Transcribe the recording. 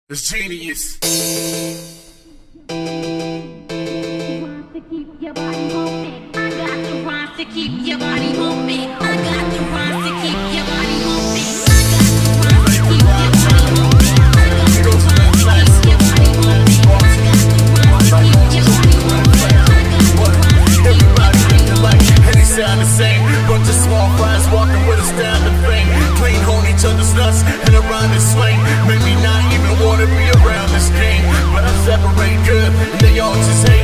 It's genius. To keep your body moving. I got the rhymes to keep your body moving. I got the rhymes to keep your body moving. I got the rhymes to keep your body moving. I got the rhymes to keep your body moving. I got the rhymes to keep your body moving. I got the rhymes to keep Everybody thinking like, and they sound the same. Bunch of small fries walking with a stand of fame. Clean on each other's nuts and around this swing. Make me not even wanna be around this game. But I separate good and they all just hate.